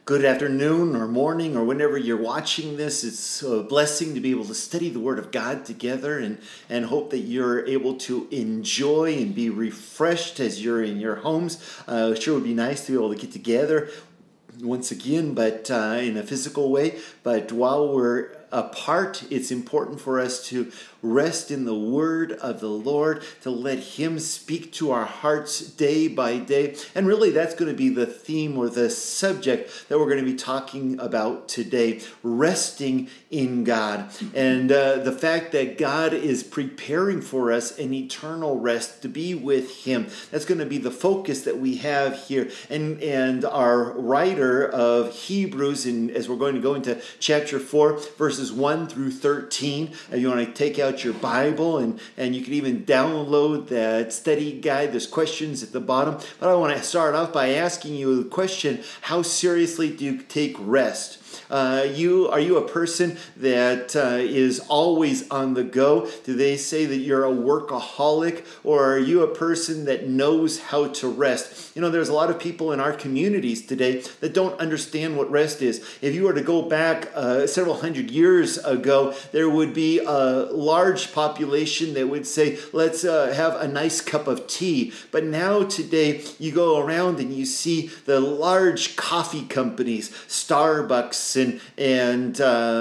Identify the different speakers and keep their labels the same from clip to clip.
Speaker 1: Good afternoon or morning or whenever you're watching this. It's a blessing to be able to study the Word of God together and hope that you're able to enjoy and be refreshed as you're in your homes. Sure would be nice to be able to get together once again, but in a physical way. But while we're apart, it's important for us to rest in the word of the Lord, to let Him speak to our hearts day by day. And really, that's going to be the theme or the subject that we're going to be talking about today, resting in God. And the fact that God is preparing for us an eternal rest to be with Him. That's going to be the focus that we have here. And our writer of Hebrews, as we're going to go into chapter 4, verses 1 through 13, if you want to take out your Bible, and you can even download that study guide. There's questions at the bottom. But I want to start off by asking you the question, how seriously do you take rest? Are you a person that is always on the go? Do they say that you're a workaholic, or are you a person that knows how to rest? You know, there's a lot of people in our communities today that don't understand what rest is. If you were to go back several hundred years ago, there would be a large population that would say, let's have a nice cup of tea. But now today, you go around and you see the large coffee companies, Starbucks, and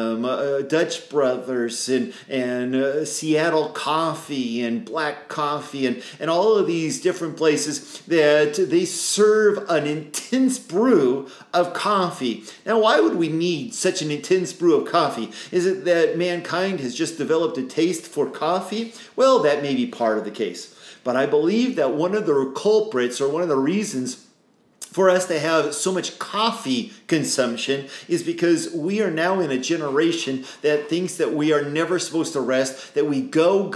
Speaker 1: Dutch Brothers and Seattle Coffee and Black Coffee and all of these different places that they serve an intense brew of coffee. Now, why would we need such an intense brew of coffee? Is it that mankind has just developed a taste for coffee? Well, that may be part of the case. But I believe that one of the culprits, or one of the reasons for us to have so much coffee consumption, is because we are now in a generation that thinks that we are never supposed to rest, that we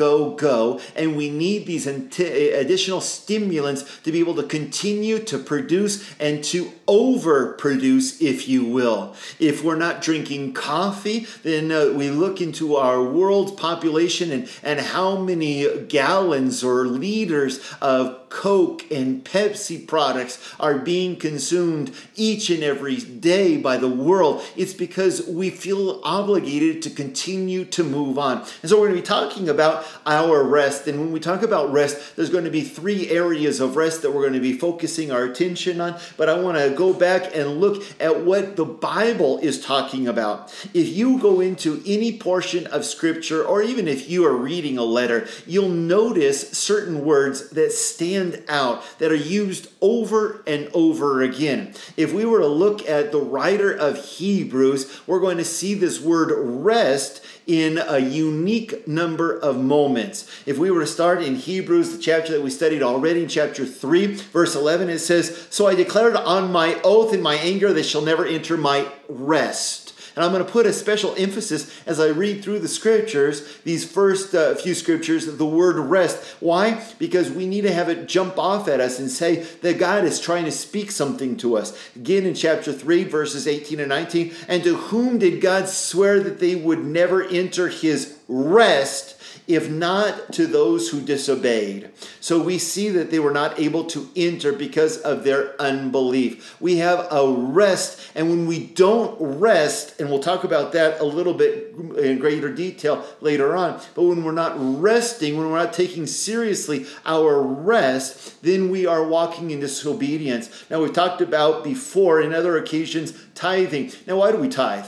Speaker 1: go, and we need these additional stimulants to be able to continue to produce and to overproduce, if you will. If we're not drinking coffee, then we look into our world population and how many gallons or liters of Coke and Pepsi products are being consumed each and every day by the world. It's because we feel obligated to continue to move on. And so we're going to be talking about our rest. And when we talk about rest, there's going to be three areas of rest that we're going to be focusing our attention on. But I want to go back and look at what the Bible is talking about. If you go into any portion of Scripture, or even if you are reading a letter, you'll notice certain words that stand out, that are used over and over again. If we were to look at the writer of Hebrews, we're going to see this word rest in a unique number of moments. If we were to start in Hebrews, the chapter that we studied already, in chapter 3, verse 11, it says, "So I declared on my oath in my anger, they shall never enter my rest." And I'm going to put a special emphasis as I read through the scriptures, these first few scriptures, the word rest. Why? Because we need to have it jump off at us and say that God is trying to speak something to us. Again, in chapter 3, verses 18 and 19, "And to whom did God swear that they would never enter his rest, if not to those who disobeyed?" So we see that they were not able to enter because of their unbelief. We have a rest, and when we don't rest, and we'll talk about that a little bit in greater detail later on, but when we're not resting, when we're not taking seriously our rest, then we are walking in disobedience. Now, we've talked about before in other occasions tithing. Now, why do we tithe?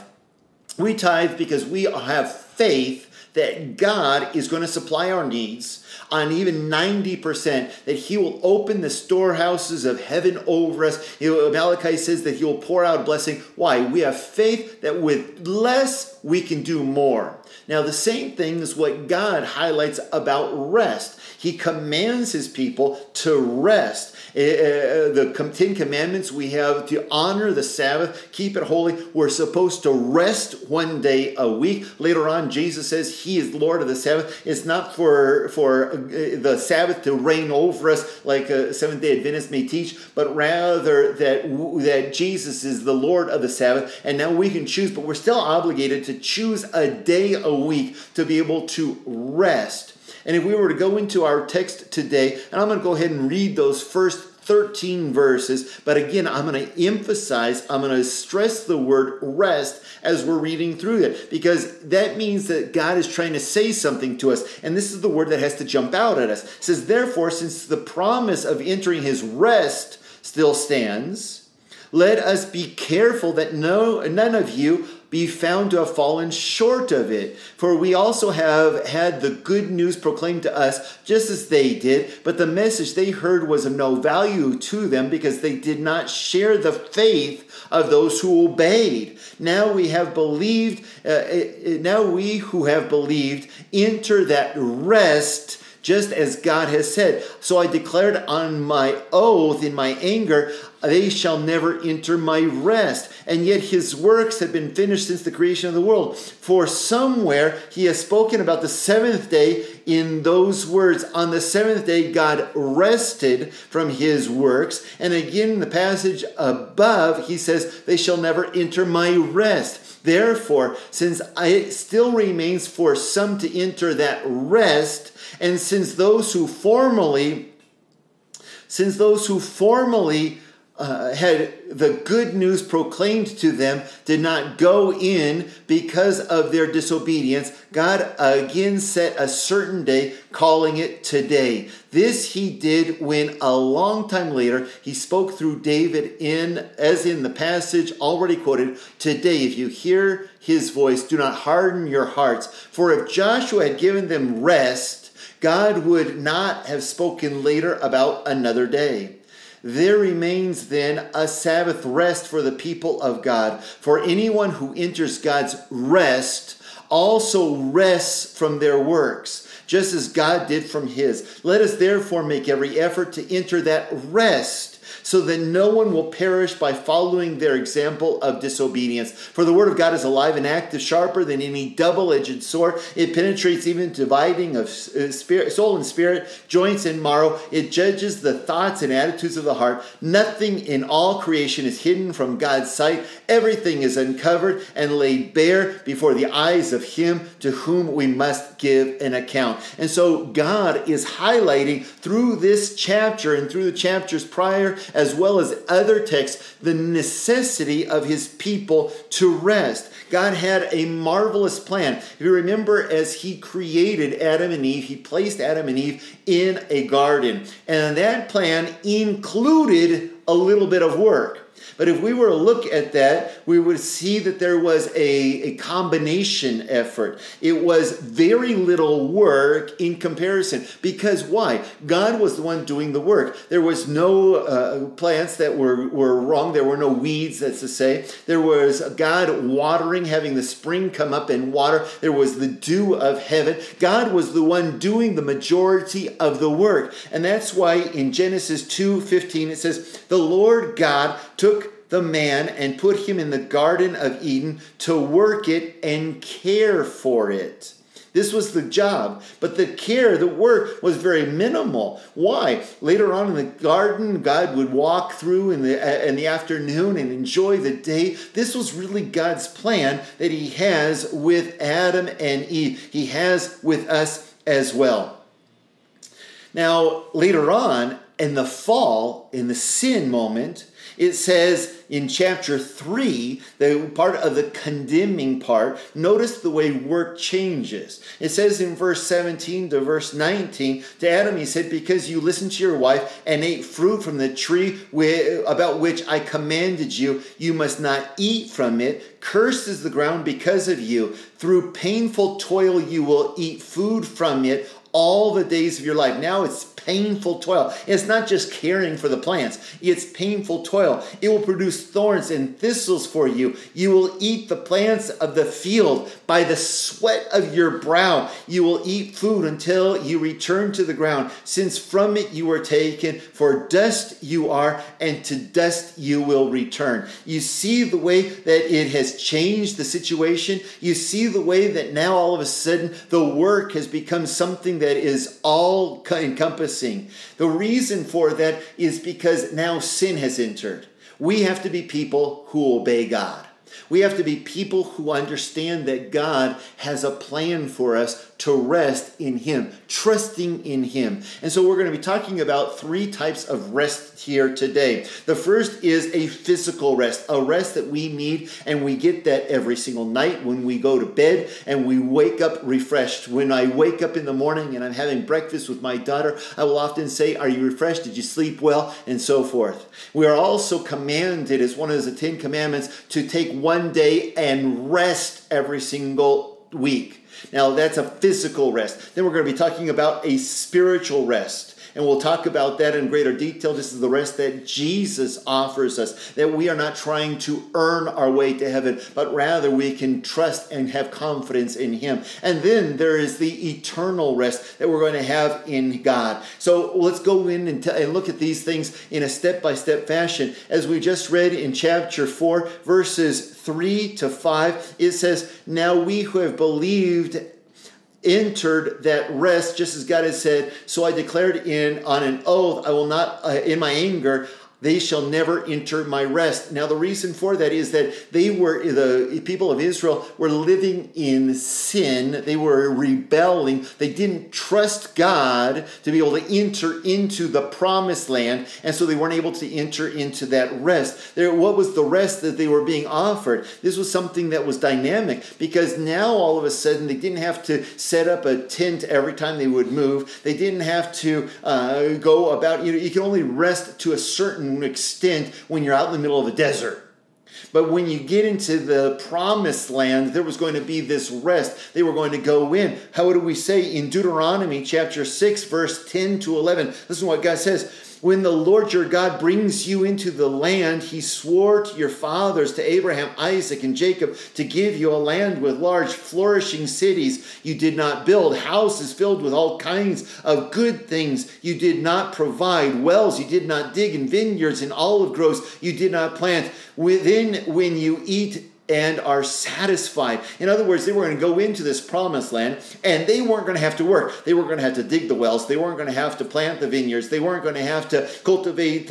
Speaker 1: We tithe because we have faith that God is going to supply our needs on even 90%, that He will open the storehouses of heaven over us. Malachi says that He will pour out a blessing. Why? We have faith that with less, we can do more. Now, the same thing is what God highlights about rest. He commands His people to rest. The 10 Commandments, we have to honor the Sabbath, keep it holy. We're supposed to rest one day a week. Later on, Jesus says He is Lord of the Sabbath. It's not for the Sabbath to reign over us like a Seventh-day Adventist may teach, but rather that Jesus is the Lord of the Sabbath. And now we can choose, but we're still obligated to choose a day a week to be able to rest. And if we were to go into our text today, and I'm going to go ahead and read those first 13 verses, but again, I'm going to stress the word rest as we're reading through it, because that means that God is trying to say something to us, and this is the word that has to jump out at us. It says, therefore, since the promise of entering his rest still stands, let us be careful that none of you be found to have fallen short of it. For we also have had the good news proclaimed to us, just as they did, but the message they heard was of no value to them, because they did not share the faith of those who obeyed. Now we who have believed enter that rest, just as God has said. So I declared on my oath in my anger, they shall never enter my rest. And yet his works have been finished since the creation of the world. For somewhere he has spoken about the seventh day in those words. On the seventh day God rested from his works. And again in the passage above he says, they shall never enter my rest. Therefore, since it still remains for some to enter that rest, and since those who formerly had the good news proclaimed to them did not go in because of their disobedience, God again set a certain day, calling it today. This he did when a long time later he spoke through David as in the passage already quoted, today if you hear his voice, do not harden your hearts. For if Joshua had given them rest, God would not have spoken later about another day. There remains then a Sabbath rest for the people of God. For anyone who enters God's rest also rests from their works, just as God did from his. Let us therefore make every effort to enter that rest, so that no one will perish by following their example of disobedience. For the word of God is alive and active, sharper than any double-edged sword. It penetrates even dividing of soul and spirit, joints and marrow. It judges the thoughts and attitudes of the heart. Nothing in all creation is hidden from God's sight. Everything is uncovered and laid bare before the eyes of him to whom we must give an account. And so God is highlighting through this chapter and through the chapters prior, as well as other texts, the necessity of his people to rest. God had a marvelous plan. If you remember, as he created Adam and Eve, he placed Adam and Eve in a garden. And that plan included a little bit of work. But if we were to look at that, we would see that there was a combination effort. It was very little work in comparison. Because why? God was the one doing the work. There was no plants that were wrong. There were no weeds, that's to say. There was God watering, having the spring come up and water. There was the dew of heaven. God was the one doing the majority of the work. And that's why in Genesis 2:15 it says, the Lord God took the man and put him in the Garden of Eden to work it and care for it. This was the job. But the work was very minimal. Why? Later on in the garden, God would walk through in the afternoon and enjoy the day. This was really God's plan that he has with Adam and Eve. He has with us as well. Now, later on, in the fall, in the sin moment, it says in chapter 3, the part of the condemning part, notice the way work changes. It says in verse 17 to verse 19, to Adam he said, because you listened to your wife and ate fruit from the tree about which I commanded you, you must not eat from it. Cursed is the ground because of you. Through painful toil you will eat food from it all the days of your life. Now it's painful toil. It's not just caring for the plants. It's painful toil. It will produce thorns and thistles for you. You will eat the plants of the field. By the sweat of your brow you will eat food until you return to the ground, since from it you were taken. For dust you are, and to dust you will return. You see the way that it has changed the situation. You see the way that now all of a sudden the work has become something that is all encompassing. The reason for that is because now sin has entered. We have to be people who obey God. We have to be people who understand that God has a plan for us to rest in Him, trusting in Him. And so we're going to be talking about 3 types of rest here today. The first is a physical rest, a rest that we need, and we get that every single night when we go to bed and we wake up refreshed. When I wake up in the morning and I'm having breakfast with my daughter, I will often say, "Are you refreshed? Did you sleep well?" and so forth. We are also commanded, as one of the 10 commandments, to take one day and rest every single week. Now, that's a physical rest. Then we're going to be talking about a spiritual rest. And we'll talk about that in greater detail. This is the rest that Jesus offers us, that we are not trying to earn our way to heaven, but rather we can trust and have confidence in Him. And then there is the eternal rest that we're going to have in God. So let's go in and look at these things in a step-by-step fashion. As we just read in chapter 4, verses 3 to 5, it says, "Now we who have believed entered that rest, just as God has said, so I declared on an oath, I will not, in my anger, they shall never enter my rest." Now, the reason for that is that the people of Israel were living in sin. They were rebelling. They didn't trust God to be able to enter into the promised land, and so they weren't able to enter into that rest. What was the rest that they were being offered? This was something that was dynamic, because now all of a sudden they didn't have to set up a tent every time they would move. They didn't have to go about, you can only rest to a certain extent when you're out in the middle of a desert. But when you get into the promised land, there was going to be this rest. They were going to go in. How do we say in Deuteronomy chapter 6, verse 10 to 11? Listen to what God says. "When the Lord your God brings you into the land He swore to your fathers, to Abraham, Isaac, and Jacob, to give you a land with large flourishing cities you did not build, houses filled with all kinds of good things you did not provide, wells you did not dig, and vineyards and olive groves you did not plant, when you eat and are satisfied." In other words, they were going to go into this promised land, and they weren't going to have to work. They weren't going to have to dig the wells. They weren't going to have to plant the vineyards. They weren't going to have to cultivate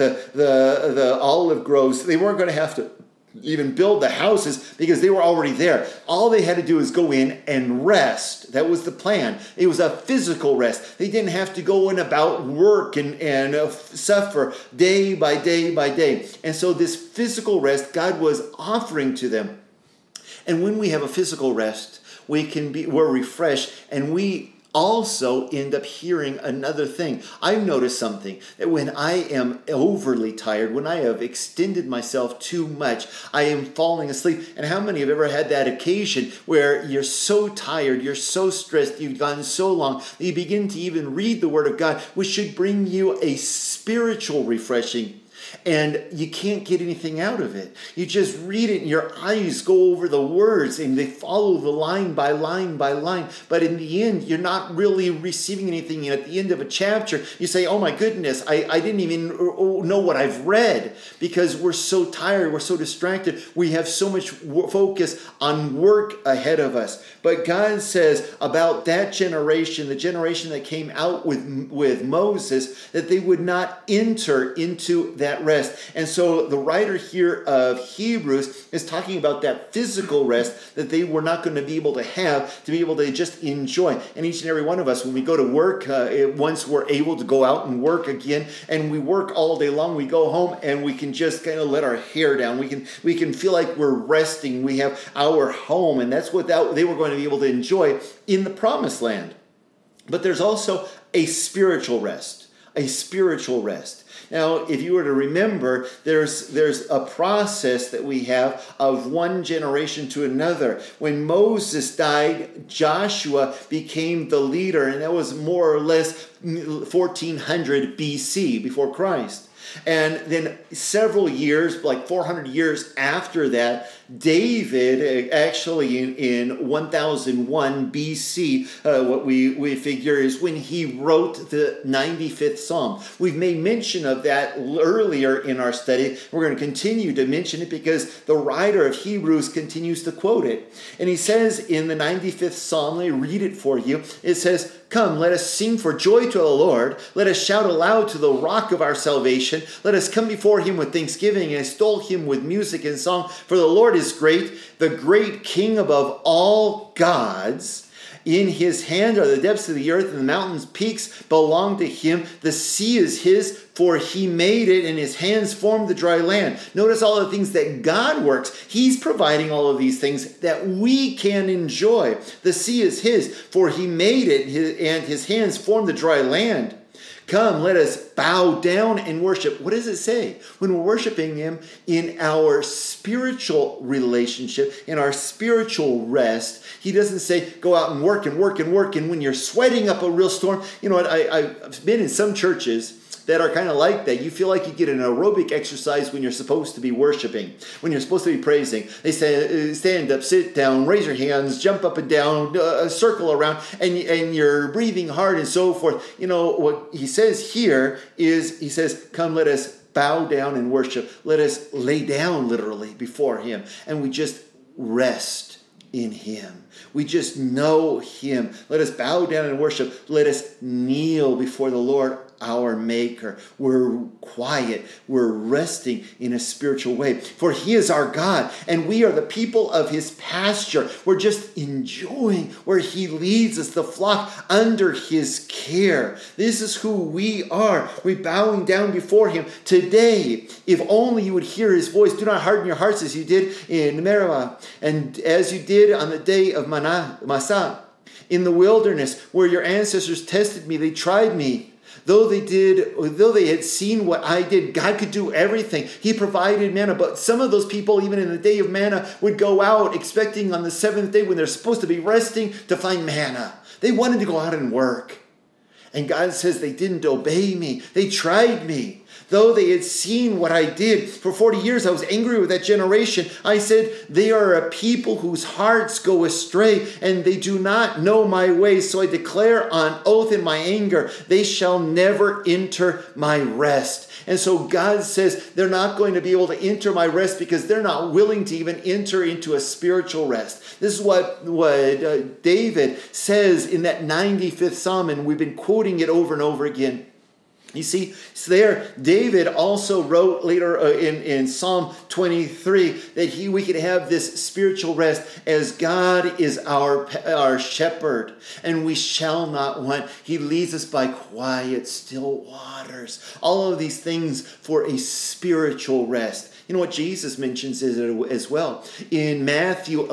Speaker 1: the olive groves. They weren't going to have to even build the houses, because they were already there. All they had to do is go in and rest. That was the plan. It was a physical rest. They didn't have to go in about work and suffer day by day by day. And so this physical rest God was offering to them. And when we have a physical rest, we're refreshed, and we also end up hearing another thing. I've noticed something, that when I am overly tired, when I have extended myself too much, I am falling asleep. And how many have ever had that occasion where you're so tired, you're so stressed, you've gone so long, that you begin to even read the Word of God, which should bring you a spiritual refreshing, and you can't get anything out of it. You just read it and your eyes go over the words and they follow the line by line by line. But in the end, you're not really receiving anything. And at the end of a chapter, you say, "Oh my goodness, I didn't even know what I've read," because we're so tired, we're so distracted. We have so much focus on work ahead of us. But God says about that generation, the generation that came out with Moses, that they would not enter into that rest. And so the writer here of Hebrews is talking about that physical rest that they were not going to be able to just enjoy. And each and every one of us, when we go to work, once we're able to go out and work again, and we work all day long, we go home and we can just kind of let our hair down. We can feel like we're resting. We have our home, and that's what they were going to be able to enjoy in the promised land. But there's also a spiritual rest. A spiritual rest. Now, if you were to remember, there's a process that we have of one generation to another. When Moses died, Joshua became the leader, and that was more or less 1400 BC, before Christ. And then several years, like 400 years after that, David, actually in 1001 BC, what we figure is when he wrote the 95th Psalm. We've made mention mention of that earlier in our study. We're going to continue to mention it because the writer of Hebrews continues to quote it. And he says in the 95th Psalm, let me read it for you. It says, "Come, let us sing for joy to the Lord. Let us shout aloud to the rock of our salvation. Let us come before him with thanksgiving and extol him with music and song. For the Lord is great, the great King above all gods. In his hand are the depths of the earth, and the mountains' peaks belong to him. The sea is his, for he made it, and his hands formed the dry land." Notice all the things that God works. He's providing all of these things that we can enjoy. The sea is his, for he made it, and his hands formed the dry land. Come, let us bow down and worship. What does it say? When we're worshiping him in our spiritual relationship, in our spiritual rest, he doesn't say, go out and work and work and work. And when you're sweating up a real storm, you know what? I've been in some churches that are kind of like that. You feel like you get an aerobic exercise when you're supposed to be worshiping, when you're supposed to be praising. They say, stand up, sit down, raise your hands, jump up and down, circle around, and you're breathing hard and so forth. You know, what he says here is, he says, come, let us bow down and worship. Let us lay down literally before him. And we just rest in him. We just know him. Let us bow down and worship. Let us kneel before the Lord, our Maker. We're quiet. We're resting in a spiritual way. For he is our God, and we are the people of his pasture. We're just enjoying where he leads us, the flock under his care. This is who we are. We're bowing down before him today. If only you would hear his voice. Do not harden your hearts as you did in Meribah, and as you did on the day of Massah, in the wilderness, where your ancestors tested me. They tried me. Though they had seen what I did, God could do everything. He provided manna. But some of those people, even in the day of manna, would go out expecting on the seventh day when they're supposed to be resting to find manna. They wanted to go out and work. And God says they didn't obey me. They tried me. Though they had seen what I did for 40 years, I was angry with that generation. I said, they are a people whose hearts go astray, and they do not know my ways. So I declare on oath in my anger, they shall never enter my rest. And so God says they're not going to be able to enter my rest because they're not willing to even enter into a spiritual rest. This is what David says in that 95th Psalm, and we've been quoting it over and over again. You see, so there, David also wrote later in Psalm 23 that we could have this spiritual rest as God is our shepherd, and we shall not want. He leads us by quiet, still waters. All of these things for a spiritual rest. You know what Jesus mentions as well. In Matthew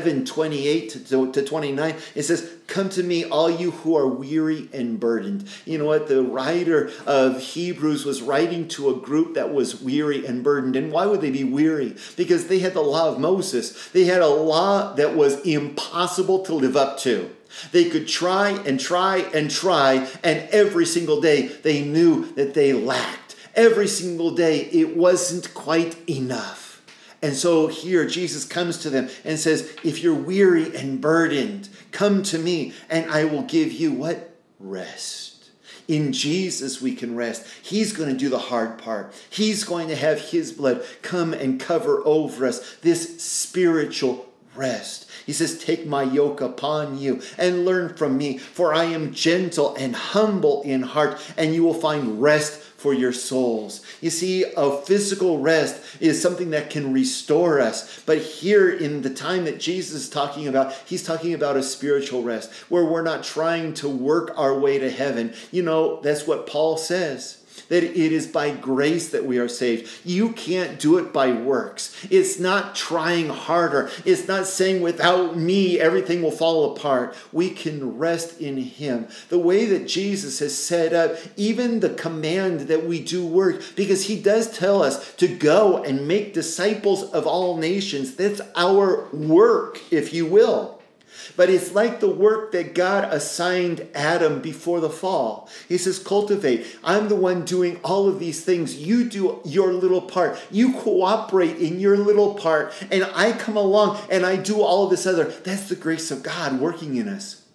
Speaker 1: 11:28 to 29, it says, "Come to me, all you who are weary and burdened." You know what? The writer of Hebrews was writing to a group that was weary and burdened. And why would they be weary? Because they had the law of Moses. They had a law that was impossible to live up to. They could try and try and try, and every single day they knew that they lacked. Every single day, it wasn't quite enough. And so here Jesus comes to them and says, if you're weary and burdened, come to me and I will give you what? Rest. In Jesus we can rest. He's going to do the hard part. He's going to have his blood come and cover over us this spiritual rest. He says, take my yoke upon you and learn from me, for I am gentle and humble in heart, and you will find rest for your souls. You see, a physical rest is something that can restore us. But here in the time that Jesus is talking about, he's talking about a spiritual rest where we're not trying to work our way to heaven. You know, that's what Paul says, that it is by grace that we are saved. You can't do it by works. It's not trying harder. It's not saying without me everything will fall apart. We can rest in him. The way that Jesus has set up even the command that we do work, because he does tell us to go and make disciples of all nations. That's our work, if you will. But it's like the work that God assigned Adam before the fall. He says, cultivate. I'm the one doing all of these things. You do your little part. You cooperate in your little part. And I come along and I do all of this other. That's the grace of God working in us.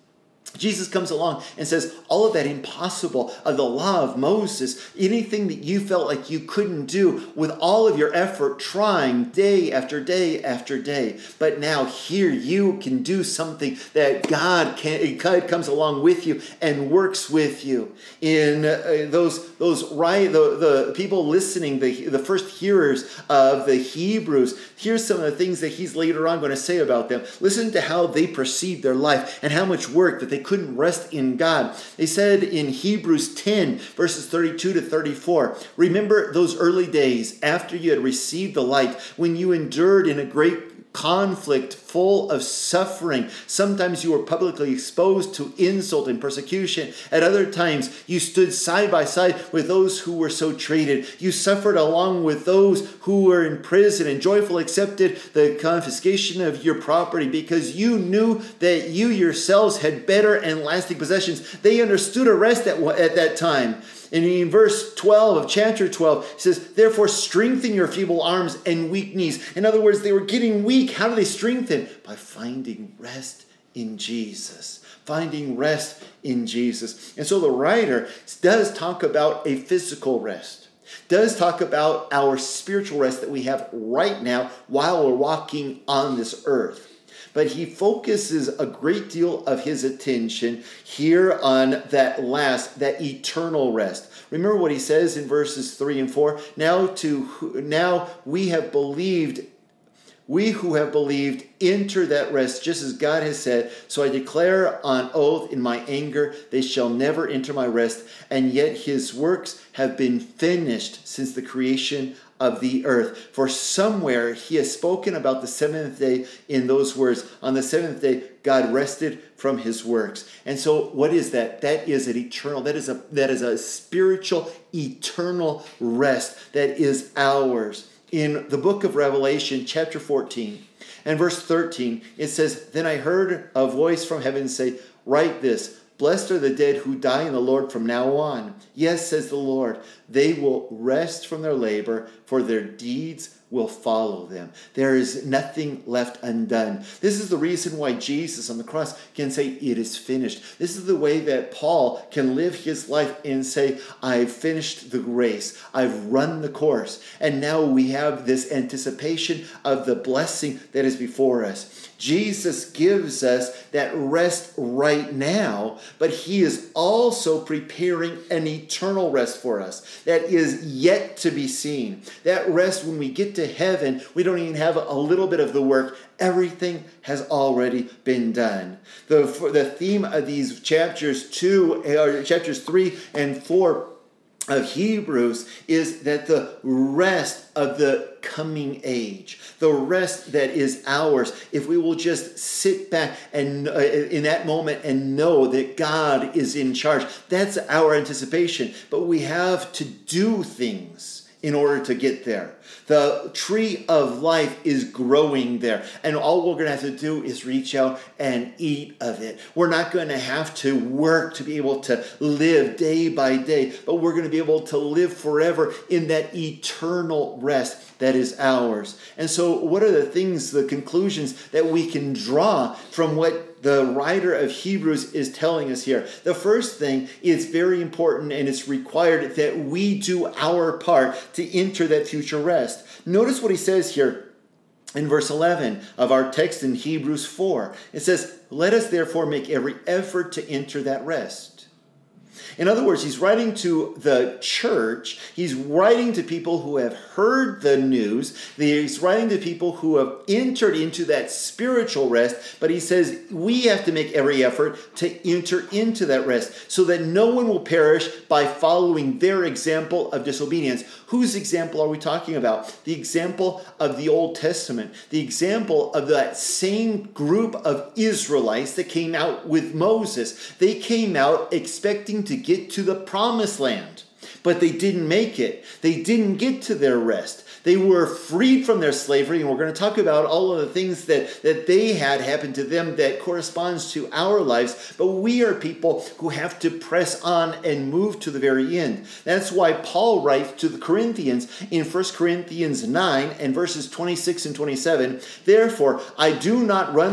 Speaker 1: Jesus comes along and says, all of that impossible of the law of Moses, anything that you felt like you couldn't do with all of your effort, trying day after day after day. But now here you can do something that God comes along with you and works with you. In the people listening, the first hearers of the Hebrews, here's some of the things that he's later on going to say about them. Listen to how they perceived their life and how much work that they couldn't rest in God. They said in Hebrews 10, verses 32 to 34, remember those early days after you had received the light, when you endured in a great conflict full of suffering. Sometimes you were publicly exposed to insult and persecution. At other times, you stood side by side with those who were so treated. You suffered along with those who were in prison and joyfully accepted the confiscation of your property because you knew that you yourselves had better and lasting possessions. They understood a rest at that time. And in verse 12 of chapter 12, it says, therefore strengthen your feeble arms and weak knees. In other words, they were getting weak. How do they strengthen? By finding rest in Jesus. Finding rest in Jesus. And so the writer does talk about a physical rest. Does talk about our spiritual rest that we have right now while we're walking on this earth. But he focuses a great deal of his attention here on that eternal rest. Remember what he says in verses 3 and 4? Now we who have believed enter that rest, just as God has said. So I declare on oath in my anger, they shall never enter my rest. And yet his works have been finished since the creation of the earth. For somewhere he has spoken about the seventh day in those words. On the seventh day, God rested from his works. And so what is that? That is an eternal, that is a spiritual, eternal rest that is ours. In the book of Revelation, chapter 14 and verse 13, it says, then I heard a voice from heaven say, write this, blessed are the dead who die in the Lord from now on. Yes, says the Lord, they will rest from their labor, for their deeds will follow them. There is nothing left undone. This is the reason why Jesus on the cross can say, it is finished. This is the way that Paul can live his life and say, I've finished the race. I've run the course. And now we have this anticipation of the blessing that is before us. Jesus gives us that rest right now, but he is also preparing an eternal rest for us that is yet to be seen. That rest, when we get to heaven, we don't even have a little bit of the work. Everything has already been done. The theme of these chapters 3 and 4 of Hebrews is that the rest of the coming age, the rest that is ours, if we will just sit back and in that moment and know that God is in charge, that's our anticipation. But we have to do things in order to get there. The tree of life is growing there, and all we're going to have to do is reach out and eat of it. We're not going to have to work to be able to live day by day, but we're going to be able to live forever in that eternal rest that is ours. And so what are the conclusions that we can draw from what the writer of Hebrews is telling us here? The first thing is very important, and it's required that we do our part to enter that future rest. Notice what he says here in verse 11 of our text in Hebrews 4. It says, let us therefore make every effort to enter that rest. In other words, he's writing to the church. He's writing to people who have heard the news. He's writing to people who have entered into that spiritual rest. But he says we have to make every effort to enter into that rest so that no one will perish by following their example of disobedience. Whose example are we talking about? The example of the Old Testament. The example of that same group of Israelites that came out with Moses. They came out expecting to get to the promised land, but they didn't make it. They didn't get to their rest. They were freed from their slavery, and we're going to talk about all of the things that they had happen to them that corresponds to our lives, but we are people who have to press on and move to the very end. That's why Paul writes to the Corinthians in 1 Corinthians 9 and verses 26 and 27, therefore, I do not run like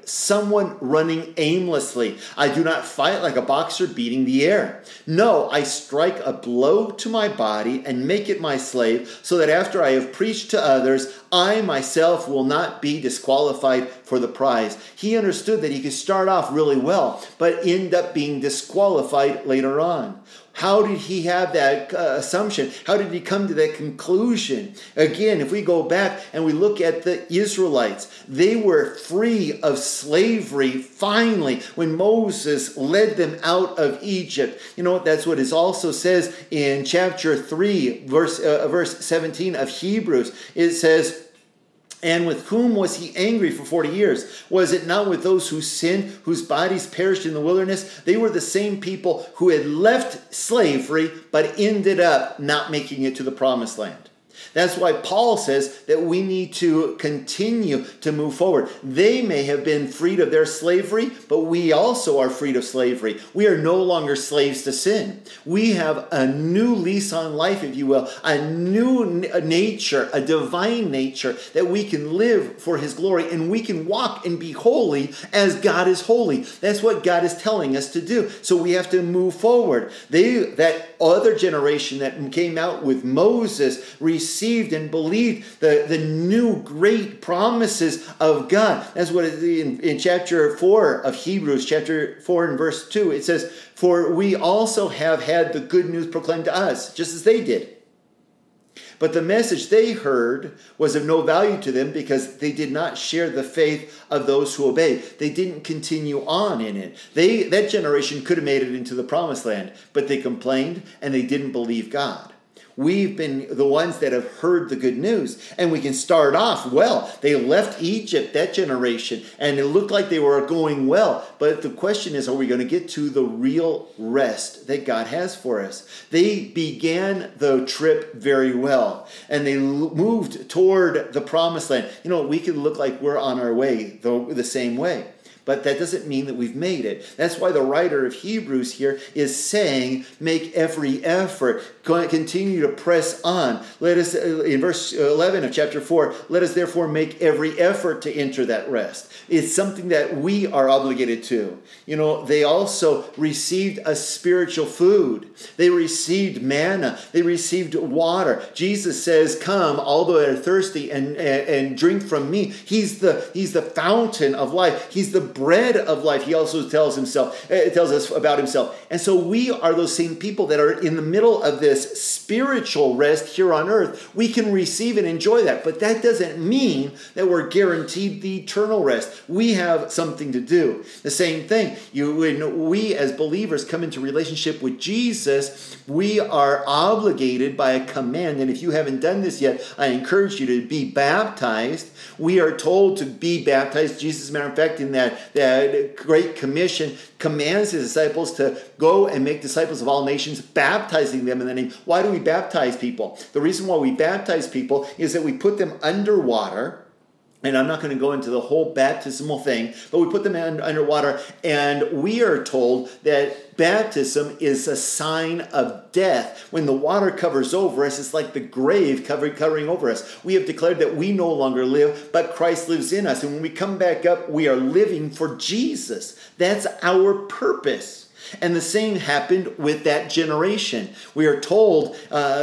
Speaker 1: someone running aimlessly. I do not fight like a boxer beating the air. No, I strike a blow to my body and make it my slave, so that after I have preached to others, I myself will not be disqualified for the prize. He understood that he could start off really well, but end up being disqualified later on. How did he have that assumption? How did he come to that conclusion? Again, if we go back and we look at the Israelites, they were free of slavery finally when Moses led them out of Egypt. You know, that's what it also says in chapter 3, verse 17 of Hebrews. It says, and with whom was he angry for 40 years? Was it not with those who sinned, whose bodies perished in the wilderness? They were the same people who had left slavery, but ended up not making it to the promised land. That's why Paul says that we need to continue to move forward. They may have been freed of their slavery, but we also are freed of slavery. We are no longer slaves to sin. We have a new lease on life, if you will, a new nature, a divine nature that we can live for his glory, and we can walk and be holy as God is holy. That's what God is telling us to do. So we have to move forward. That other generation that came out with Moses received and believed the new great promises of God. That's what it is in chapter 4 of Hebrews, chapter 4 and verse 2. It says, for we also have had the good news proclaimed to us, just as they did. But the message they heard was of no value to them because they did not share the faith of those who obeyed. They didn't continue on in it. That generation could have made it into the promised land, but they complained and they didn't believe God. We've been the ones that have heard the good news, and we can start off well. They left Egypt, that generation, and it looked like they were going well. But the question is, are we going to get to the real rest that God has for us? They began the trip very well, and they moved toward the promised land. You know, we could look like we're on our way the same way. But that doesn't mean that we've made it. That's why the writer of Hebrews here is saying, make every effort. Continue to press on. Let us, in verse 11 of chapter 4, let us therefore make every effort to enter that rest. It's something that we are obligated to. You know, they also received a spiritual food. They received manna. They received water. Jesus says, come, all that are thirsty, and drink from me. He's the fountain of life. He's the bread of life. He also tells us about himself. And so we are those same people that are in the middle of this spiritual rest here on earth. We can receive and enjoy that, but that doesn't mean that we're guaranteed the eternal rest. We have something to do. The same thing. When we as believers come into relationship with Jesus, we are obligated by a command. And if you haven't done this yet, I encourage you to be baptized. We are told to be baptized. Jesus, as a matter of fact, in that Great Commission, commands his disciples to go and make disciples of all nations, baptizing them in the name. Why do we baptize people? The reason why we baptize people is that we put them underwater. And I'm not going to go into the whole baptismal thing, but we put them underwater, and we are told that baptism is a sign of death. When the water covers over us, it's like the grave covering over us. We have declared that we no longer live, but Christ lives in us. And when we come back up, we are living for Jesus. That's our purpose. And the same happened with that generation. We are told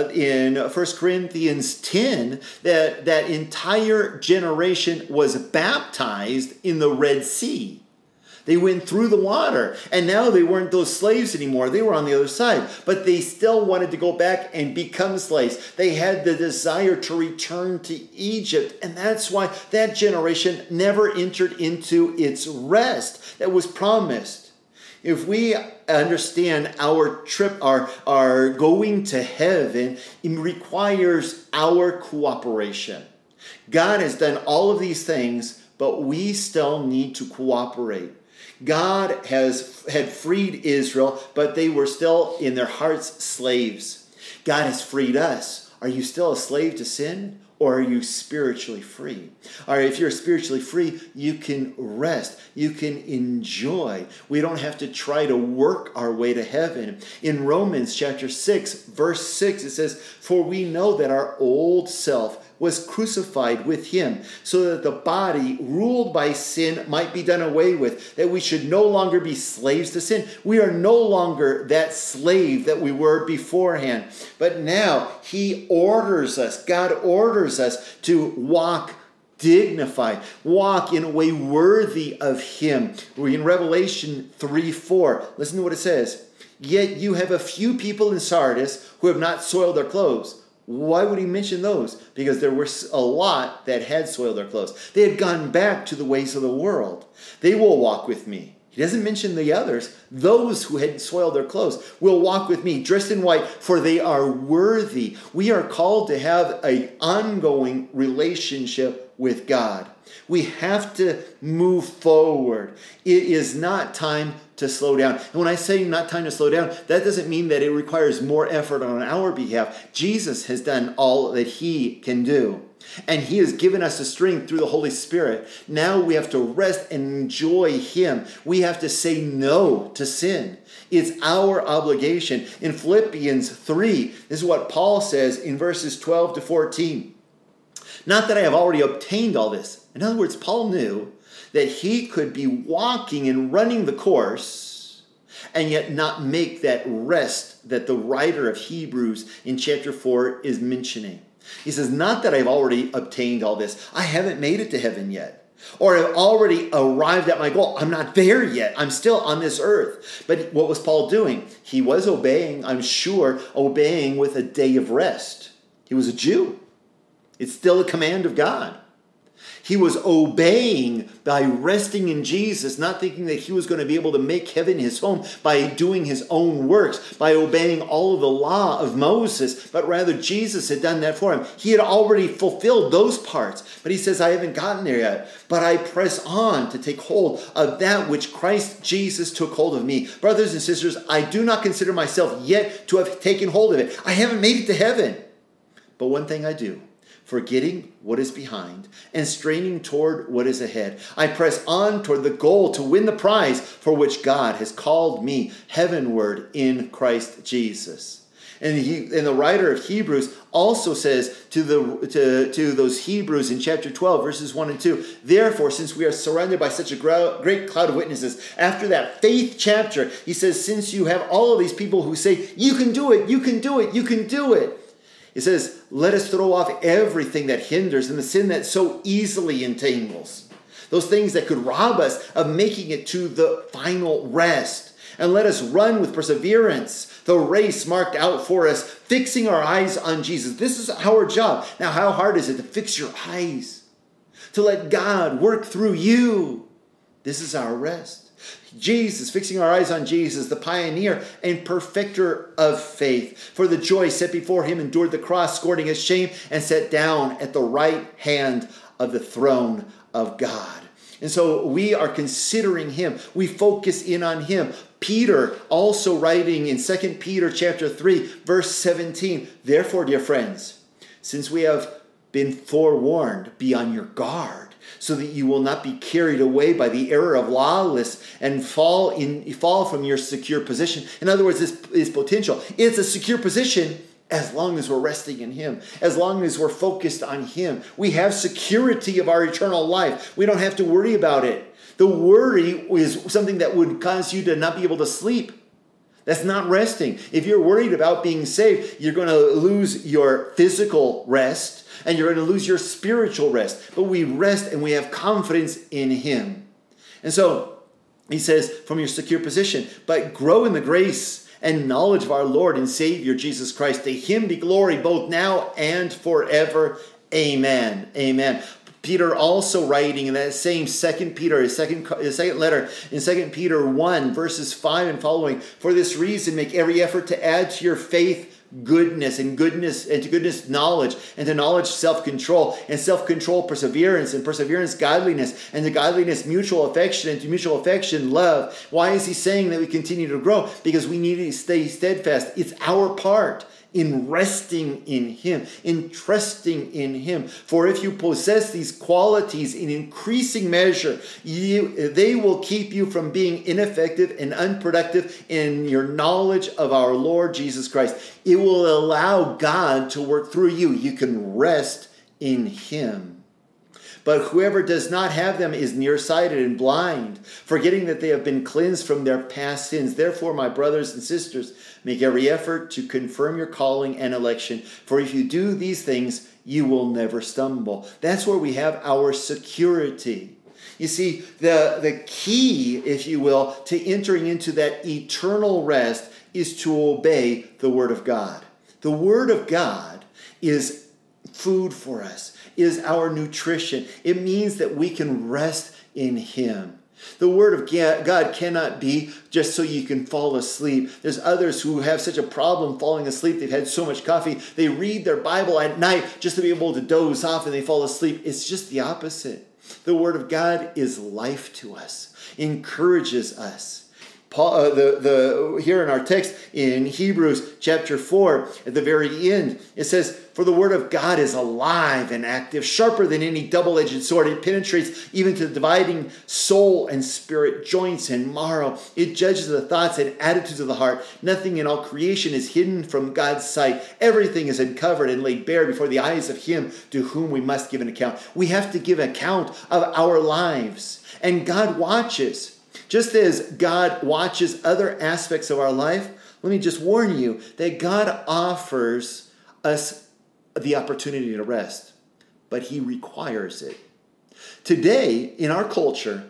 Speaker 1: in 1 Corinthians 10 that that entire generation was baptized in the Red Sea. They went through the water, and now they weren't those slaves anymore. They were on the other side, but they still wanted to go back and become slaves. They had the desire to return to Egypt, and that's why that generation never entered into its rest that was promised. If we understand our trip, our going to heaven, it requires our cooperation. God has done all of these things, but we still need to cooperate. God had freed Israel, but they were still in their hearts slaves. God has freed us. Are you still a slave to sin? or are you spiritually free? All right, if you're spiritually free, you can rest. You can enjoy. We don't have to try to work our way to heaven. In Romans chapter 6, verse 6, it says, "For we know that our old self was crucified with him, so that the body ruled by sin might be done away with, that we should no longer be slaves to sin." We are no longer that slave that we were beforehand. But now he orders us, God orders us to walk dignified, walk in a way worthy of him. We're in Revelation 3:4. Listen to what it says. "Yet you have a few people in Sardis who have not soiled their clothes." Why would he mention those? Because there were a lot that had soiled their clothes. They had gone back to the ways of the world. "They will walk with me." He doesn't mention the others. Those who had soiled their clothes will walk with me, dressed in white, for they are worthy. We are called to have an ongoing relationship with God. We have to move forward. It is not time to slow down. And when I say not time to slow down, that doesn't mean that it requires more effort on our behalf. Jesus has done all that he can do. And he has given us the strength through the Holy Spirit. Now we have to rest and enjoy him. We have to say no to sin. It's our obligation. In Philippians 3, this is what Paul says in verses 12 to 14. "Not that I have already obtained all this." In other words, Paul knew that he could be walking and running the course and yet not make that rest that the writer of Hebrews in chapter 4 is mentioning. He says, not that I've already obtained all this. I haven't made it to heaven yet. Or I've already arrived at my goal. I'm not there yet. I'm still on this earth. But what was Paul doing? He was obeying, I'm sure, obeying with a day of rest. He was a Jew. It's still a command of God. He was obeying by resting in Jesus, not thinking that he was going to be able to make heaven his home by doing his own works, by obeying all of the law of Moses, but rather Jesus had done that for him. He had already fulfilled those parts, but he says, I haven't gotten there yet, but I press on to take hold of that which Christ Jesus took hold of me. Brothers and sisters, I do not consider myself yet to have taken hold of it. I haven't made it to heaven. But one thing I do, forgetting what is behind and straining toward what is ahead, I press on toward the goal to win the prize for which God has called me heavenward in Christ Jesus. And the writer of Hebrews also says to those Hebrews in chapter 12, verses 1 and 2, therefore, since we are surrounded by such a great cloud of witnesses, after that faith chapter, he says, since you have all of these people who say, you can do it, you can do it, you can do it. It says, let us throw off everything that hinders and the sin that so easily entangles. Those things that could rob us of making it to the final rest. And let us run with perseverance the race marked out for us, fixing our eyes on Jesus. This is our job. Now, how hard is it to fix your eyes? To let God work through you. This is our rest. Jesus, fixing our eyes on Jesus, the pioneer and perfecter of faith. For the joy set before him endured the cross, scorning its shame, and sat down at the right hand of the throne of God. And so we are considering him. We focus in on him. Peter also writing in 2 Peter chapter 3, verse 17, therefore, dear friends, since we have been forewarned, be on your guard, so that you will not be carried away by the error of lawlessness and fall from your secure position. In other words, this is potential. It's a secure position as long as we're resting in him, as long as we're focused on him. We have security of our eternal life. We don't have to worry about it. The worry is something that would cause you to not be able to sleep. That's not resting. If you're worried about being saved, you're going to lose your physical rest and you're going to lose your spiritual rest. But we rest and we have confidence in him. And so he says, from your secure position, but grow in the grace and knowledge of our Lord and Savior, Jesus Christ. To him be glory both now and forever. Amen. Amen. Peter also writing in that same 2 Peter, his second letter, in 2 Peter 1, verses 5 and following, for this reason make every effort to add to your faith goodness, and to goodness knowledge, and to knowledge self-control, and self-control perseverance, and perseverance godliness, and to godliness mutual affection, and to mutual affection love. Why is he saying that we continue to grow? Because we need to stay steadfast. It's our part. in resting in Him, in trusting in Him. For if you possess these qualities in increasing measure, they will keep you from being ineffective and unproductive in your knowledge of our Lord Jesus Christ. It will allow God to work through you. You can rest in Him. But whoever does not have them is nearsighted and blind, forgetting that they have been cleansed from their past sins. Therefore, my brothers and sisters, make every effort to confirm your calling and election. For if you do these things, you will never stumble. That's where we have our security. You see, the key, if you will, to entering into that eternal rest is to obey the Word of God. The Word of God is food for us, is our nutrition. It means that we can rest in Him. The Word of God cannot be just so you can fall asleep. There's others who have such a problem falling asleep. They've had so much coffee. They read their Bible at night just to be able to doze off and they fall asleep. It's just the opposite. The Word of God is life to us, encourages us. Paul, here in our text in Hebrews chapter 4, at the very end, it says, "For the word of God is alive and active, sharper than any double-edged sword. It penetrates even to dividing soul and spirit, joints and marrow. It judges the thoughts and attitudes of the heart. Nothing in all creation is hidden from God's sight. Everything is uncovered and laid bare before the eyes of Him to whom we must give an account." We have to give account of our lives, and God watches. Just as God watches other aspects of our life, let me just warn you that God offers us the opportunity to rest, but He requires it. Today, in our culture,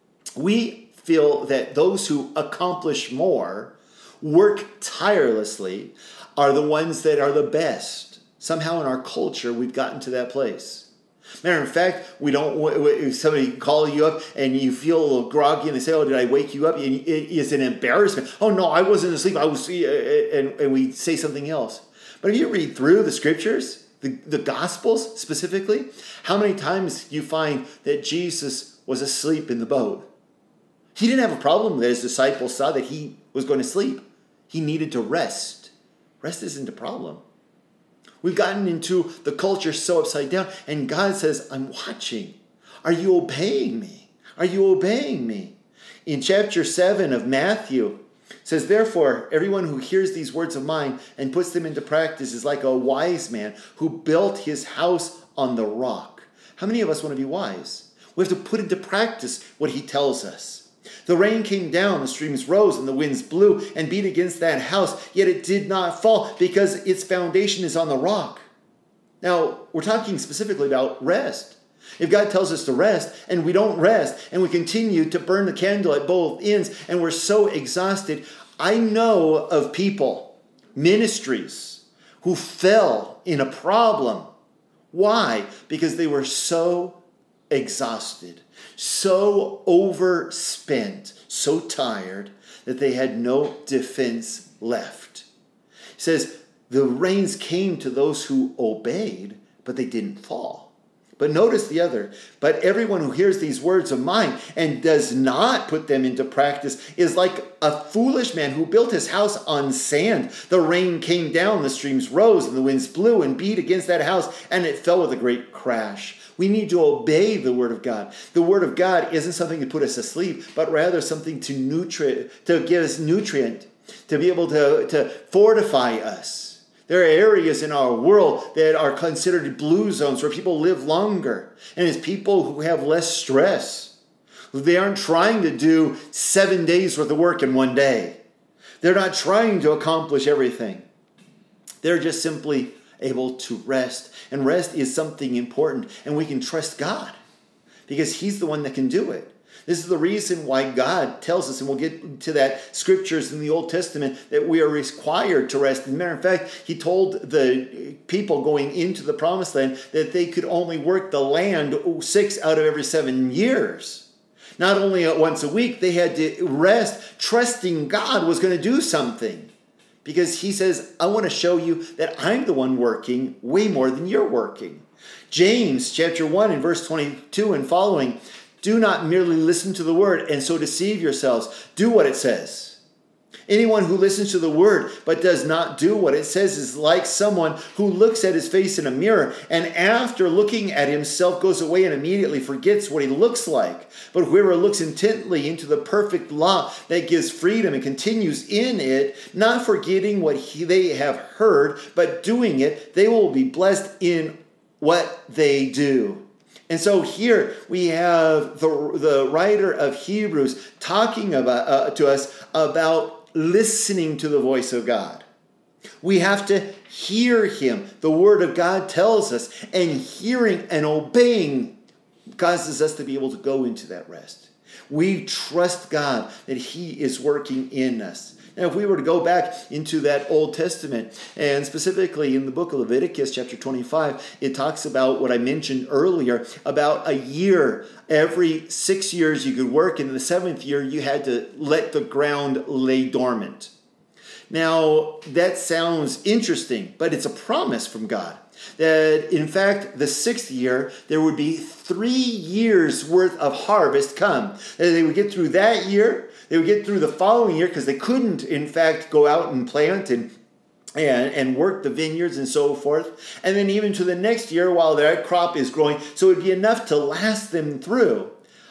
Speaker 1: we feel that those who accomplish more, work tirelessly, are the ones that are the best. Somehow in our culture, we've gotten to that place. Matter of fact, we don't. If somebody call you up and you feel a little groggy, and they say, "Oh, did I wake you up?" And it is an embarrassment. "Oh no, I wasn't asleep. I was," and we say something else. But if you read through the scriptures, the Gospels specifically, how many times do you find that Jesus was asleep in the boat? He didn't have a problem that His disciples saw that He was going to sleep. He needed to rest. Rest isn't a problem. We've gotten into the culture so upside down, and God says, "I'm watching. Are you obeying me? Are you obeying me?" In chapter 7 of Matthew, it says, "Therefore, everyone who hears these words of mine and puts them into practice is like a wise man who built his house on the rock." How many of us want to be wise? We have to put into practice what He tells us. "The rain came down, the streams rose, and the winds blew and beat against that house, yet it did not fall because its foundation is on the rock." Now, we're talking specifically about rest. If God tells us to rest and we don't rest and we continue to burn the candle at both ends and we're so exhausted, I know of people, ministries, who fell in a problem. Why? Because they were so exhausted, so overspent, so tired that they had no defense left. He says, the rains came to those who obeyed, but they didn't fall. But notice the other. "But everyone who hears these words of mine and does not put them into practice is like a foolish man who built his house on sand. The rain came down, the streams rose, and the winds blew and beat against that house, and it fell with a great crash." We need to obey the Word of God. The Word of God isn't something to put us asleep, but rather something to give us nutrient, to be able to fortify us. There are areas in our world that are considered blue zones where people live longer. And it's people who have less stress. They aren't trying to do 7 days worth of work in one day. They're not trying to accomplish everything. They're just simply able to rest. And rest is something important. And we can trust God because He's the one that can do it. This is the reason why God tells us, and we'll get to that scriptures in the Old Testament, that we are required to rest. As a matter of fact, He told the people going into the promised land that they could only work the land 6 out of every 7 years. Not only once a week, they had to rest, trusting God was going to do something. Because He says, "I want to show you that I'm the one working way more than you're working." James chapter 1 and verse 22 and following, "Do not merely listen to the word and so deceive yourselves. Do what it says. Anyone who listens to the word but does not do what it says is like someone who looks at his face in a mirror and after looking at himself goes away and immediately forgets what he looks like. But whoever looks intently into the perfect law that gives freedom and continues in it, not forgetting what they have heard, but doing it, they will be blessed in what they do. And so here we have the writer of Hebrews talking about to us about listening to the voice of God. We have to hear him. The word of God tells us, and hearing and obeying causes us to be able to go into that rest. We trust God that he is working in us. Now, if we were to go back into that Old Testament, and specifically in the book of Leviticus, chapter 25, it talks about what I mentioned earlier, about a year. Every 6 years you could work, and in the 7th year you had to let the ground lay dormant. Now, that sounds interesting, but it's a promise from God that, in fact, the 6th year, there would be 3 years worth of harvest come. That they would get through that year, they would get through the following year, because they couldn't, in fact, go out and plant and work the vineyards and so forth. And then even to the next year while their crop is growing. So it would be enough to last them through.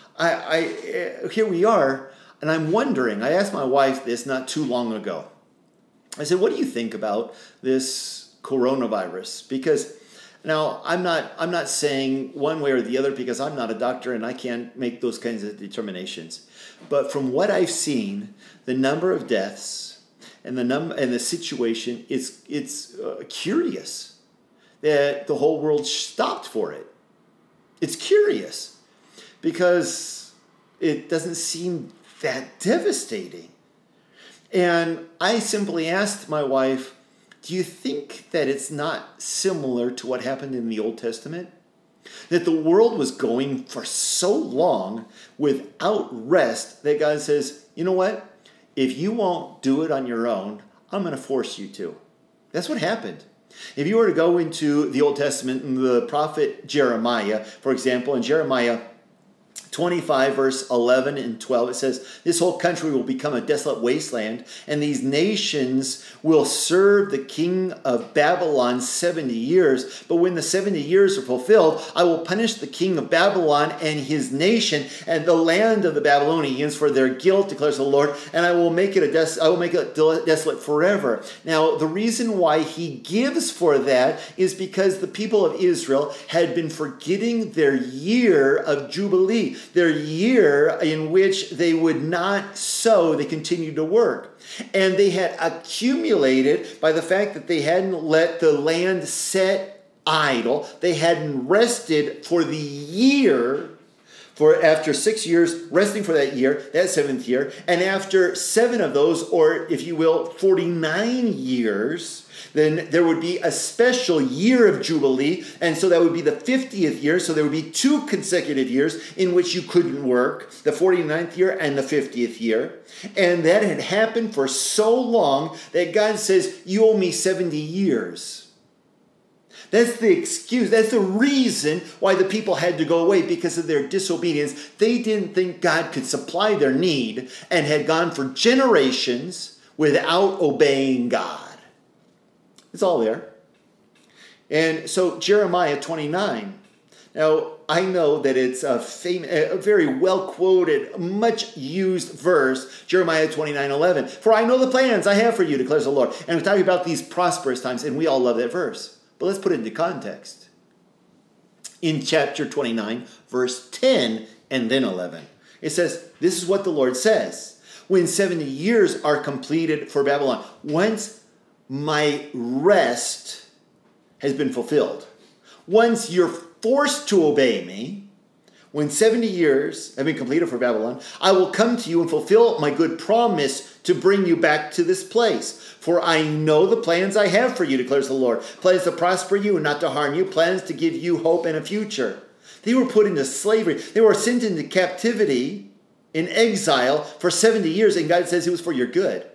Speaker 1: Here we are, and I'm wondering, I asked my wife this not too long ago. I said, what do you think about this coronavirus? Because now I'm not saying one way or the other, because I'm not a doctor and I can't make those kinds of determinations. But from what I've seen, the number of deaths and the situation, it's curious that the whole world stopped for it. It's curious because it doesn't seem that devastating. And I simply asked my wife, do you think that it's not similar to what happened in the Old Testament? That the world was going for so long without rest that God says, you know what? If you won't do it on your own, I'm going to force you to. That's what happened. If you were to go into the Old Testament and the prophet Jeremiah, for example, in Jeremiah 25, verse 11 and 12, it says, this whole country will become a desolate wasteland, and these nations will serve the king of Babylon 70 years. But when the 70 years are fulfilled, I will punish the king of Babylon and his nation and the land of the Babylonians for their guilt, declares the Lord, and I will make it desolate forever. Now, the reason why he gives for that is because the people of Israel had been forgetting their year of Jubilee, their year in which they would not sow, they continued to work. And they had accumulated by the fact that they hadn't let the land set idle. They hadn't rested for the year, for after 6 years, resting for that year, that 7th year. And after 7 of those, or if you will, 49 years, then there would be a special year of Jubilee, and so that would be the 50th year, so there would be 2 consecutive years in which you couldn't work, the 49th year and the 50th year. And that had happened for so long that God says, you owe me 70 years. That's the excuse, that's the reason why the people had to go away, because of their disobedience. They didn't think God could supply their need and had gone for generations without obeying God. It's all there. And so Jeremiah 29. Now, I know that it's a very well-quoted, much-used verse, Jeremiah 29:11. For I know the plans I have for you, declares the Lord. And we're talking about these prosperous times, and we all love that verse. But let's put it into context. In chapter 29, verse 10 and then 11, it says, this is what the Lord says. When 70 years are completed for Babylon, once my rest has been fulfilled. Once you're forced to obey me, when 70 years have been completed for Babylon, I will come to you and fulfill my good promise to bring you back to this place. For I know the plans I have for you, declares the Lord. Plans to prosper you and not to harm you. Plans to give you hope and a future. They were put into slavery. They were sent into captivity in exile for 70 years, and God says it was for your good.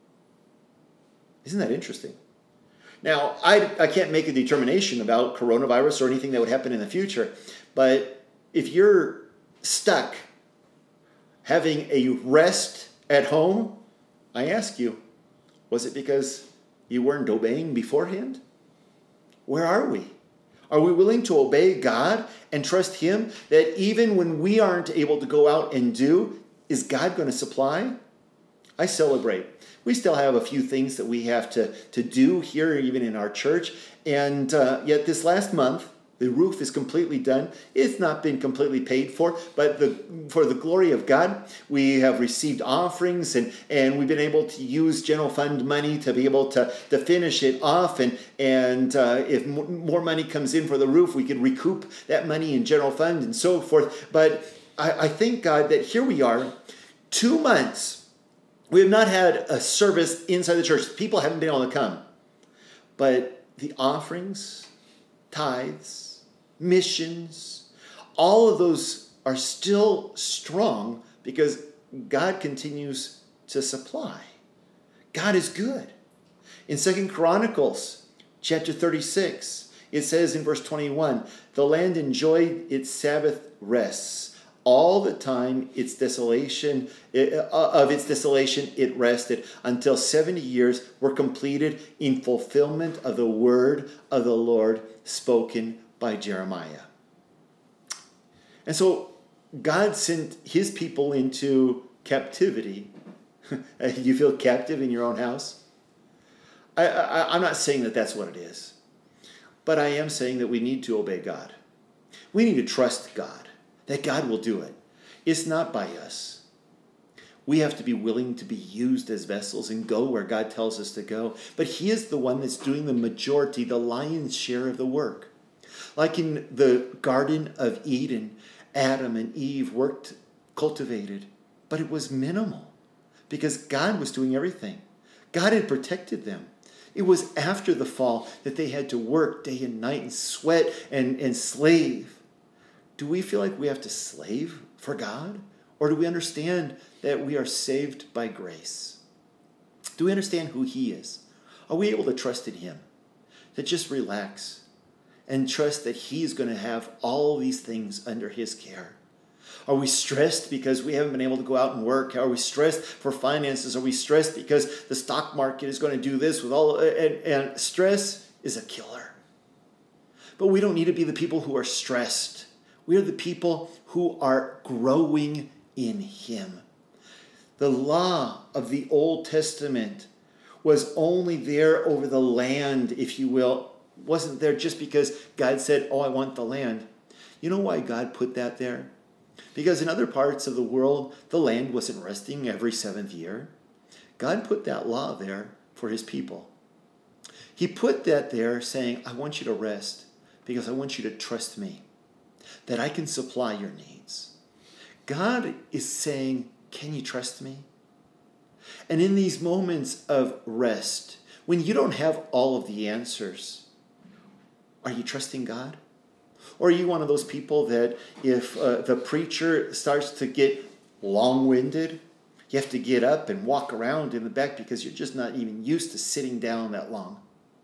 Speaker 1: Isn't that interesting? Now, I can't make a determination about coronavirus or anything that would happen in the future, but if you're stuck having a rest at home, I ask you, was it because you weren't obeying beforehand? Where are we? Are we willing to obey God and trust Him that even when we aren't able to go out and do, is God going to supply? I celebrate. We still have a few things that we have to do here, even in our church. And yet this last month, the roof is completely done. It's not been completely paid for, but for the glory of God, we have received offerings and we've been able to use general fund money to be able to finish it off. And if more money comes in for the roof, we could recoup that money in general fund and so forth. But I thank God that here we are, 2 months. We have not had a service inside the church. People haven't been able to come. But the offerings, tithes, missions, all of those are still strong because God continues to supply. God is good. In 2 Chronicles chapter 36, it says in verse 21, the land enjoyed its Sabbath rests. All the time its desolation it rested until 70 years were completed in fulfillment of the word of the Lord spoken by Jeremiah. And so God sent his people into captivity. You feel captive in your own house? I'm not saying that that's what it is. But I am saying that we need to obey God. We need to trust God, that God will do it. It's not by us. We have to be willing to be used as vessels and go where God tells us to go. But He is the one that's doing the majority, the lion's share of the work. Like in the Garden of Eden, Adam and Eve cultivated, but it was minimal because God was doing everything. God had protected them. It was after the fall that they had to work day and night and sweat and slave. Do we feel like we have to slave for God? Or do we understand that we are saved by grace? Do we understand who He is? Are we able to trust in Him? To just relax and trust that He is going to have all these things under His care? Are we stressed because we haven't been able to go out and work? Are we stressed for finances? Are we stressed because the stock market is going to do this with all? And stress is a killer. But we don't need to be the people who are stressed. We are the people who are growing in Him. The law of the Old Testament was only there over the land, if you will. It wasn't there just because God said, oh, I want the land. You know why God put that there? Because in other parts of the world, the land wasn't resting every 7th year. God put that law there for His people. He put that there saying, I want you to rest because I want you to trust me, that I can supply your needs. God is saying, can you trust me? And in these moments of rest, when you don't have all of the answers, are you trusting God? Or are you one of those people that if the preacher starts to get long-winded, you have to get up and walk around in the back because you're just not even used to sitting down that long?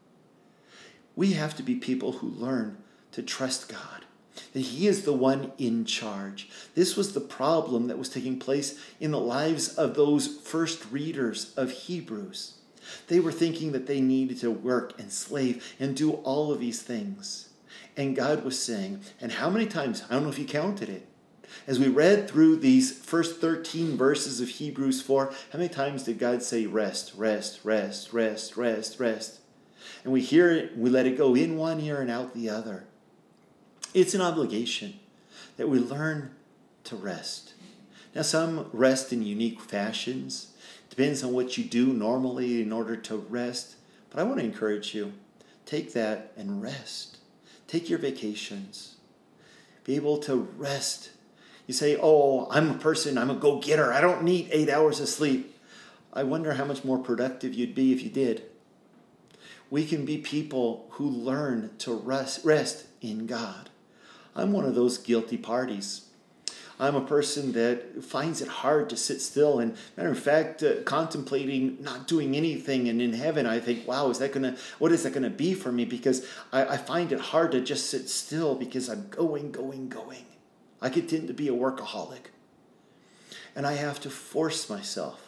Speaker 1: We have to be people who learn to trust God, that He is the one in charge. This was the problem that was taking place in the lives of those first readers of Hebrews. They were thinking that they needed to work and slave and do all of these things. And God was saying, and how many times, I don't know if you counted it, as we read through these first 13 verses of Hebrews 4, how many times did God say rest, rest, rest, rest, rest, rest? And we hear it, we let it go in one ear and out the other. It's an obligation that we learn to rest. Now, some rest in unique fashions. Depends on what you do normally in order to rest. But I want to encourage you, take that and rest. Take your vacations. Be able to rest. You say, oh, I'm a go-getter. I don't need 8 hours of sleep. I wonder how much more productive you'd be if you did. We can be people who learn to rest in God. I'm one of those guilty parties. I'm a person that finds it hard to sit still. And matter of fact, contemplating not doing anything. And in heaven, I think, wow, what is that going to be for me? Because I find it hard to just sit still because I'm going. I could tend to be a workaholic. And I have to force myself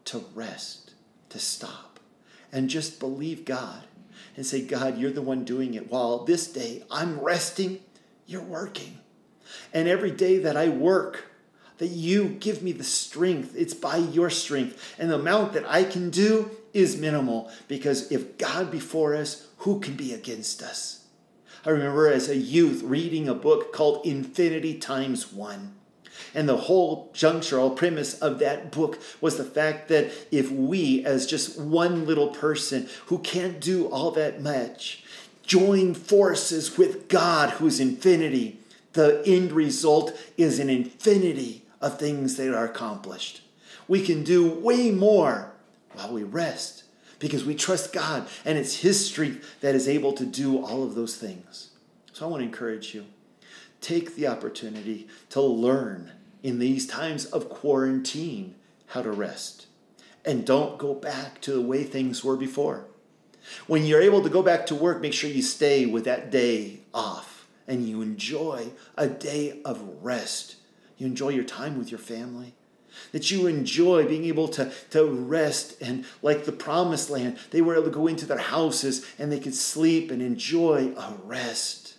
Speaker 1: to rest, to stop, and just believe God and say, God, you're the one doing it. While this day I'm resting, you're working. And every day that I work, that you give me the strength. It's by your strength. And the amount that I can do is minimal, because if God be for us, who can be against us? I remember as a youth reading a book called Infinity Times One. And the whole juncture, or premise of that book was the fact that if we, as just one little person who can't do all that much, join forces with God, who's infinity, the end result is an infinity of things that are accomplished. We can do way more while we rest, because we trust God, and it's His strength that is able to do all of those things. So I want to encourage you. Take the opportunity to learn in these times of quarantine how to rest. And don't go back to the way things were before. When you're able to go back to work, make sure you stay with that day off and you enjoy a day of rest. You enjoy your time with your family. That you enjoy being able to rest, and like the promised land, they were able to go into their houses and they could sleep and enjoy a rest.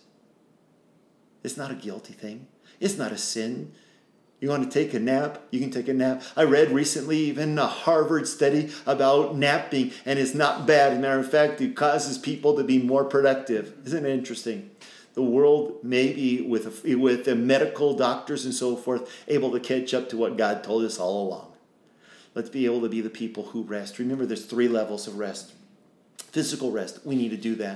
Speaker 1: It's not a guilty thing. It's not a sin. You want to take a nap? You can take a nap. I read recently even a Harvard study about napping, and it's not bad. As a matter of fact, it causes people to be more productive. Isn't it interesting? The world may be, with the medical doctors and so forth, able to catch up to what God told us all along. Let's be able to be the people who rest. Remember, there's 3 levels of rest. Physical rest, we need to do that.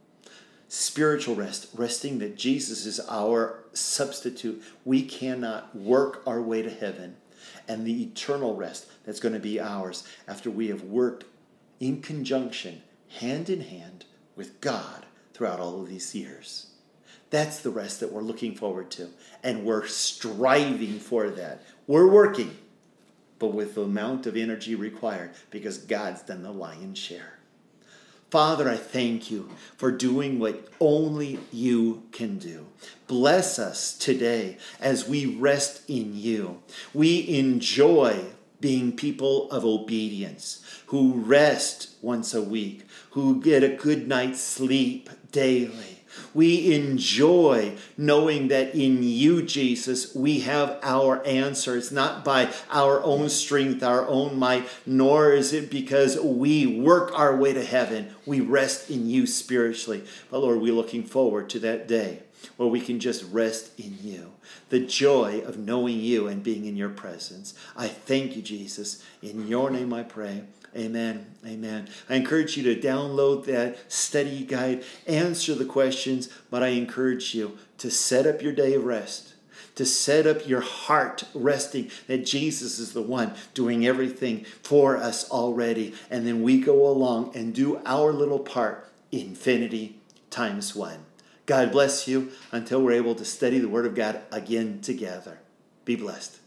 Speaker 1: Spiritual rest, resting that Jesus is our substitute. We cannot work our way to heaven. And the eternal rest that's going to be ours after we have worked in conjunction, hand in hand with God throughout all of these years. That's the rest that we're looking forward to. And we're striving for that. We're working, but with the amount of energy required, because God's done the lion's share. Father, I thank you for doing what only you can do. Bless us today as we rest in you. We enjoy being people of obedience, who rest once a week, who get a good night's sleep daily. We enjoy knowing that in you, Jesus, we have our answer. It's not by our own strength, our own might, nor is it because we work our way to heaven. We rest in you spiritually. But Lord, we're looking forward to that day where we can just rest in you. The joy of knowing you and being in your presence. I thank you, Jesus. In your name I pray. Amen. Amen. I encourage you to download that study guide, answer the questions, but I encourage you to set up your day of rest, to set up your heart resting that Jesus is the one doing everything for us already. And then we go along and do our little part, Infinity Times One. God bless you until we're able to study the Word of God again together. Be blessed.